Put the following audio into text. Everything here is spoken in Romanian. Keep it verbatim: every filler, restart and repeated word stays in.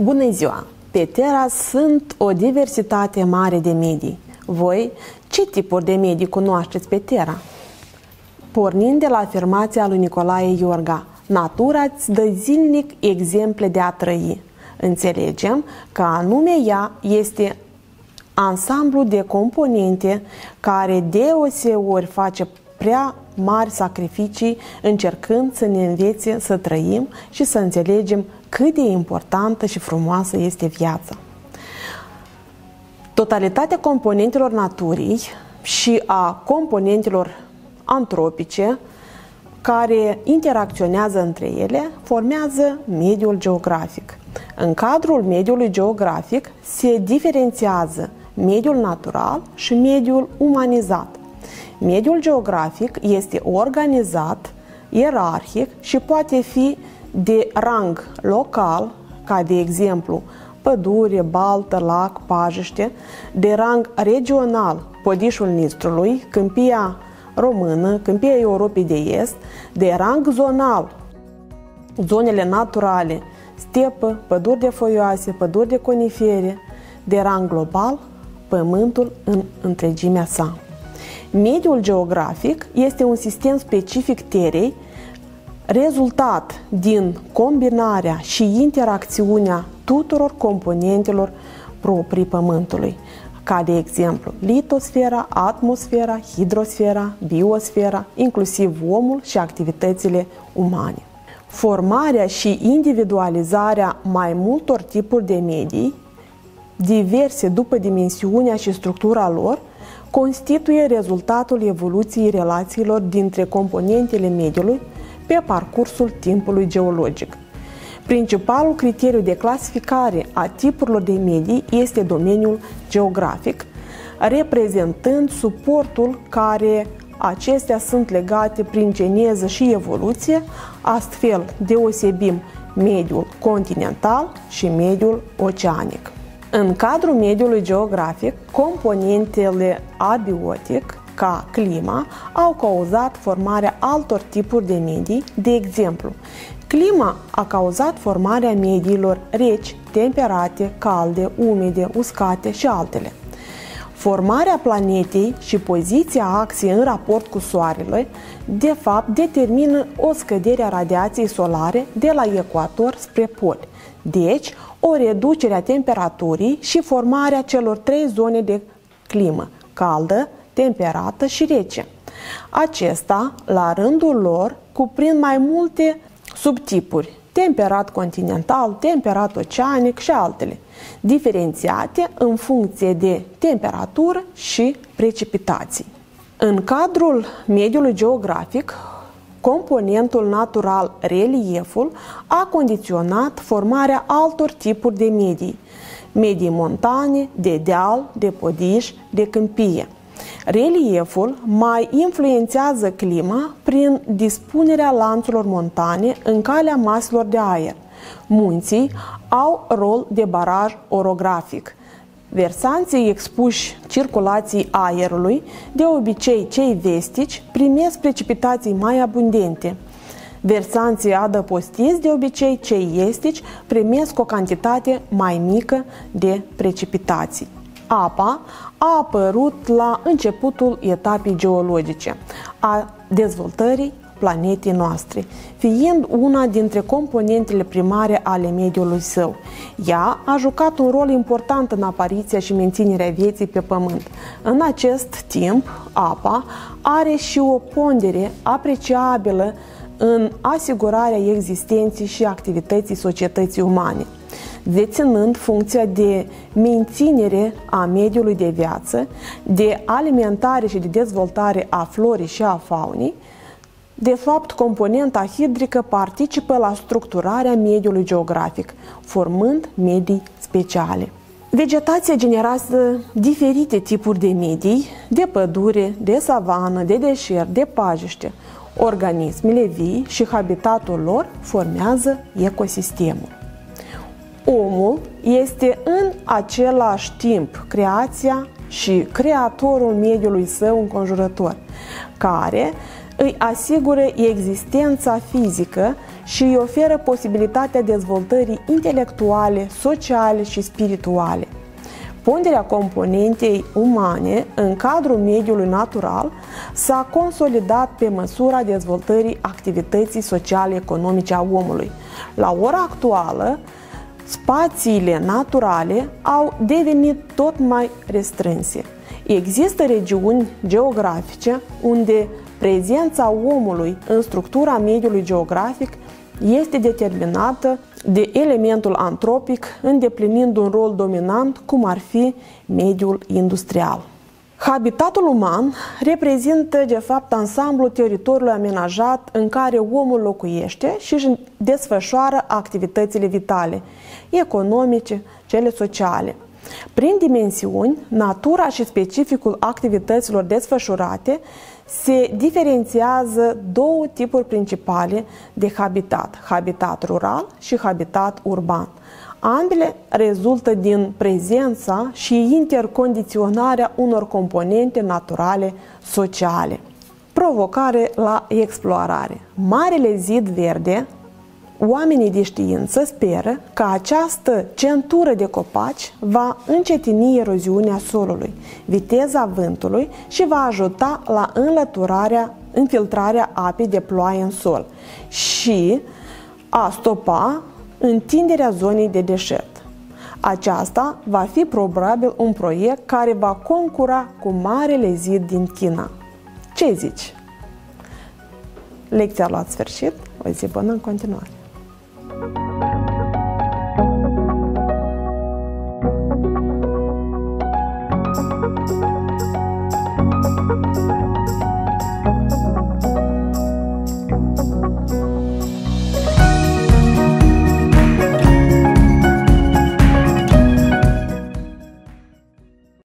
Bună ziua! Pe Terra sunt o diversitate mare de medii. Voi, ce tipuri de medii cunoașteți pe Terra? Pornind de la afirmația lui Nicolae Iorga, natura îți dă zilnic exemple de a trăi. Înțelegem că anume ea este ansamblu de componente care deoseori face prea mari sacrificii încercând să ne învețe să trăim și să înțelegem cât de importantă și frumoasă este viața. Totalitatea componentelor naturii și a componentelor antropice care interacționează între ele formează mediul geografic. În cadrul mediului geografic se diferențiază mediul natural și mediul umanizat. Mediul geografic este organizat, ierarhic și poate fi de rang local, ca de exemplu pădure, baltă, lac, pajiște, de rang regional, Podișul Nistrului, Câmpia Română, Câmpia Europei de Est, de rang zonal, zonele naturale, stepă, păduri de foioase, păduri de conifere, de rang global, Pământul în întregimea sa. Mediul geografic este un sistem specific Terei, rezultat din combinarea și interacțiunea tuturor componentelor proprii Pământului, ca de exemplu litosfera, atmosfera, hidrosfera, biosfera, inclusiv omul și activitățile umane. Formarea și individualizarea mai multor tipuri de medii, diverse după dimensiunea și structura lor, constituie rezultatul evoluției relațiilor dintre componentele mediului pe parcursul timpului geologic. Principalul criteriu de clasificare a tipurilor de medii este domeniul geografic, reprezentând suportul care acestea sunt legate prin geneză și evoluție, astfel deosebim mediul continental și mediul oceanic. În cadrul mediului geografic, componentele abiotic, ca clima, au cauzat formarea altor tipuri de medii, de exemplu, clima a cauzat formarea mediilor reci, temperate, calde, umede, uscate și altele. Formarea planetei și poziția axei în raport cu Soarele, de fapt, determină o scădere a radiației solare de la ecuator spre pol. Deci, o reducere a temperaturii și formarea celor trei zone de climă, caldă, temperată și rece. Acesta, la rândul lor, cuprind mai multe subtipuri, temperat continental, temperat oceanic și altele, diferențiate în funcție de temperatură și precipitații. În cadrul mediului geografic, componentul natural, relieful, a condiționat formarea altor tipuri de medii, medii montane, de deal, de podiș, de câmpie. Relieful mai influențează clima prin dispunerea lanțurilor montane în calea maselor de aer. Munții au rol de baraj orografic. Versanții expuși circulației aerului, de obicei cei vestici, primesc precipitații mai abundente. Versanții adăpostiți, de obicei cei estici, primesc o cantitate mai mică de precipitații. Apa a apărut la începutul etapei geologice a dezvoltării planetei noastre, fiind una dintre componentele primare ale mediului său. Ea a jucat un rol important în apariția și menținerea vieții pe Pământ. În acest timp, apa are și o pondere apreciabilă în asigurarea existenței și activității societății umane, deținând funcția de menținere a mediului de viață, de alimentare și de dezvoltare a florii și a faunii. De fapt, componenta hidrică participă la structurarea mediului geografic, formând medii speciale. Vegetația generează diferite tipuri de medii, de pădure, de savană, de deșert, de pajiște. Organismele vii și habitatul lor formează ecosistemul. Omul este în același timp creația și creatorul mediului său înconjurător, care îi asigură existența fizică și îi oferă posibilitatea dezvoltării intelectuale, sociale și spirituale. Ponderea componentei umane în cadrul mediului natural s-a consolidat pe măsura dezvoltării activității sociale-economice a omului. La ora actuală, spațiile naturale au devenit tot mai restrânse. Există regiuni geografice unde prezența omului în structura mediului geografic este determinată de elementul antropic, îndeplinind un rol dominant, cum ar fi mediul industrial. Habitatul uman reprezintă, de fapt, ansamblul teritoriului amenajat în care omul locuiește și își desfășoară activitățile vitale, economice, cele sociale. Prin dimensiuni, natura și specificul activităților desfășurate se diferențiază două tipuri principale de habitat, habitat rural și habitat urban. Ambele rezultă din prezența și intercondiționarea unor componente naturale sociale. Provocare la explorare. Marele zid verde. Oamenii de știință speră că această centură de copaci va încetini eroziunea solului, viteza vântului și va ajuta la înlăturarea, infiltrarea apei de ploaie în sol și a stopa întinderea zonei de deșert. Aceasta va fi probabil un proiect care va concura cu Marele Zid din China. Ce zici? Lecția a luat sfârșit, o zi bună în continuare!